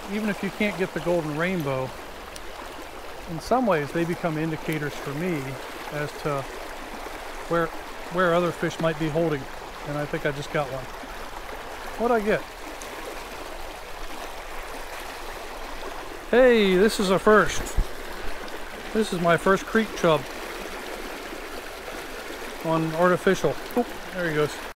even if you can't get the golden rainbow, in some ways they become indicators for me as to where other fish might be holding. And I think I just got one. What'd I get? Hey, this is a first. This is my first creek chub on artificial. Oh, there he goes.